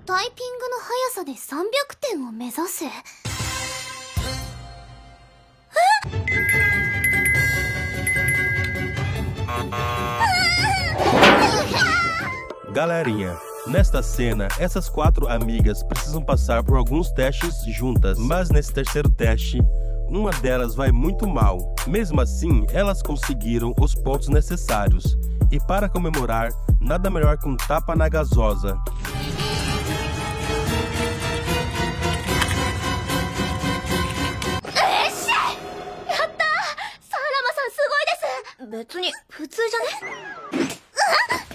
タイピングの速さで300点を目指せ。 Galerinha, nesta cena, essas 4 amigas precisam passar por alguns testes juntas, mas nesse terceiro teste, uma delas vai muito mal. Mesmo assim, elas conseguiram os pontos necessários. E para comemorar, nada melhor que um tapa na gasosa. 別に普通じゃね？